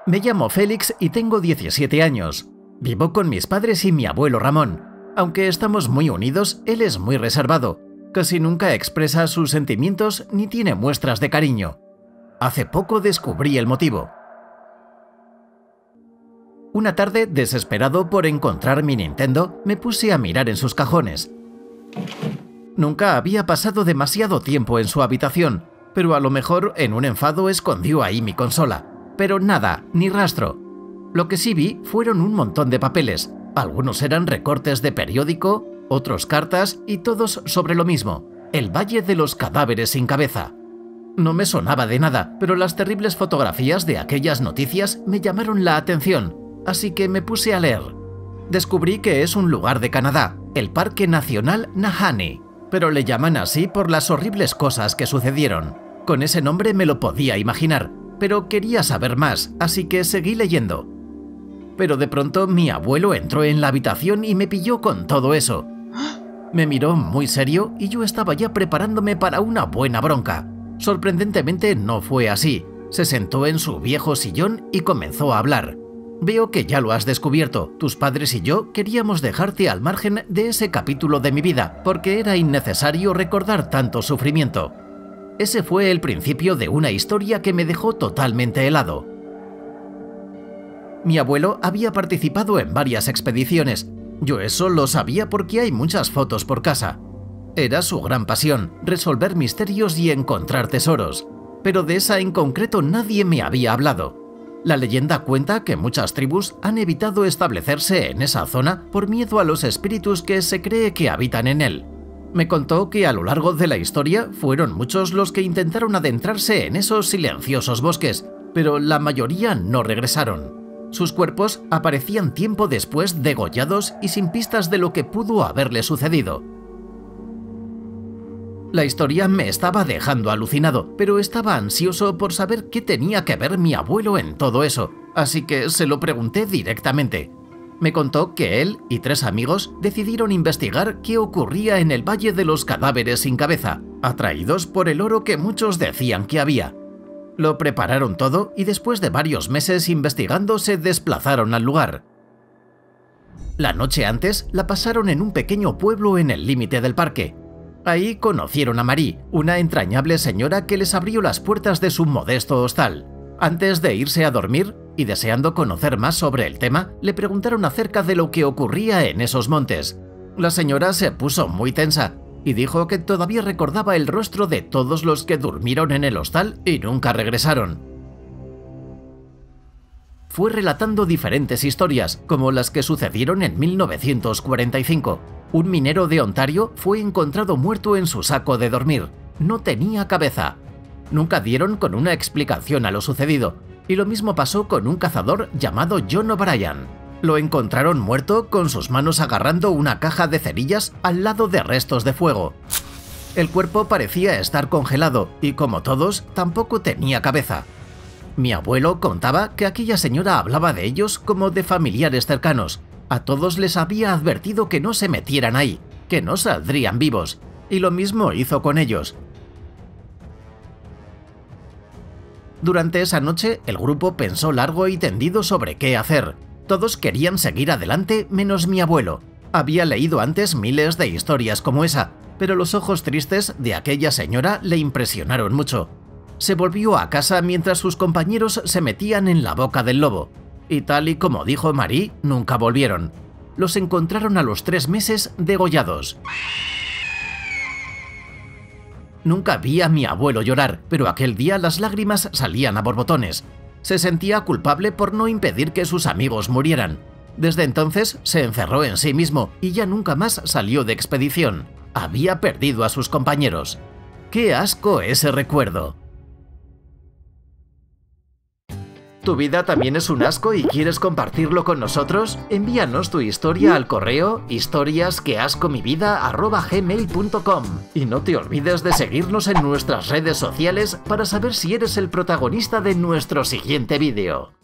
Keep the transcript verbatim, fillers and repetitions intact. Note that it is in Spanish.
Me llamo Félix y tengo diecisiete años. Vivo con mis padres y mi abuelo Ramón. Aunque estamos muy unidos, él es muy reservado. Casi nunca expresa sus sentimientos ni tiene muestras de cariño. Hace poco descubrí el motivo. Una tarde, desesperado por encontrar mi Nintendo, me puse a mirar en sus cajones. Nunca había pasado demasiado tiempo en su habitación, pero a lo mejor en un enfado escondió ahí mi consola. Pero nada, ni rastro. Lo que sí vi fueron un montón de papeles. Algunos eran recortes de periódico, otros cartas y todos sobre lo mismo: el Valle de los Cadáveres sin Cabeza. No me sonaba de nada, pero las terribles fotografías de aquellas noticias me llamaron la atención, así que me puse a leer. Descubrí que es un lugar de Canadá, el Parque Nacional Nahanni, pero le llaman así por las horribles cosas que sucedieron. Con ese nombre me lo podía imaginar, pero quería saber más, así que seguí leyendo. Pero de pronto mi abuelo entró en la habitación y me pilló con todo eso. Me miró muy serio y yo estaba ya preparándome para una buena bronca. Sorprendentemente no fue así. Se sentó en su viejo sillón y comenzó a hablar. Veo que ya lo has descubierto. Tus padres y yo queríamos dejarte al margen de ese capítulo de mi vida, porque era innecesario recordar tanto sufrimiento. Ese fue el principio de una historia que me dejó totalmente helado. Mi abuelo había participado en varias expediciones. Yo eso lo sabía porque hay muchas fotos por casa. Era su gran pasión, resolver misterios y encontrar tesoros. Pero de esa en concreto nadie me había hablado. La leyenda cuenta que muchas tribus han evitado establecerse en esa zona por miedo a los espíritus que se cree que habitan en él. Me contó que a lo largo de la historia fueron muchos los que intentaron adentrarse en esos silenciosos bosques, pero la mayoría no regresaron. Sus cuerpos aparecían tiempo después degollados y sin pistas de lo que pudo haberle sucedido. La historia me estaba dejando alucinado, pero estaba ansioso por saber qué tenía que ver mi abuelo en todo eso, así que se lo pregunté directamente. Me contó que él y tres amigos decidieron investigar qué ocurría en el Valle de los Cadáveres sin Cabeza, atraídos por el oro que muchos decían que había. Lo prepararon todo y después de varios meses investigando se desplazaron al lugar. La noche antes la pasaron en un pequeño pueblo en el límite del parque. Ahí conocieron a Marie, una entrañable señora que les abrió las puertas de su modesto hostal. Antes de irse a dormir, y deseando conocer más sobre el tema, le preguntaron acerca de lo que ocurría en esos montes. La señora se puso muy tensa y dijo que todavía recordaba el rostro de todos los que durmieron en el hostal y nunca regresaron. Fue relatando diferentes historias, como las que sucedieron en mil novecientos cuarenta y cinco. Un minero de Ontario fue encontrado muerto en su saco de dormir. No tenía cabeza. Nunca dieron con una explicación a lo sucedido, y lo mismo pasó con un cazador llamado John O'Brien. Lo encontraron muerto con sus manos agarrando una caja de cerillas al lado de restos de fuego. El cuerpo parecía estar congelado y, como todos, tampoco tenía cabeza. Mi abuelo contaba que aquella señora hablaba de ellos como de familiares cercanos. A todos les había advertido que no se metieran ahí, que no saldrían vivos, y lo mismo hizo con ellos. Durante esa noche, el grupo pensó largo y tendido sobre qué hacer. Todos querían seguir adelante menos mi abuelo. Había leído antes miles de historias como esa, pero los ojos tristes de aquella señora le impresionaron mucho. Se volvió a casa mientras sus compañeros se metían en la boca del lobo. Y tal y como dijo Marie, nunca volvieron. Los encontraron a los tres meses degollados. Nunca vi a mi abuelo llorar, pero aquel día las lágrimas salían a borbotones. Se sentía culpable por no impedir que sus amigos murieran. Desde entonces se encerró en sí mismo y ya nunca más salió de expedición. Había perdido a sus compañeros. ¡Qué asco ese recuerdo! ¿Tu vida también es un asco y quieres compartirlo con nosotros? Envíanos tu historia al correo historiasqueascomivida arroba gmail punto com y no te olvides de seguirnos en nuestras redes sociales para saber si eres el protagonista de nuestro siguiente vídeo.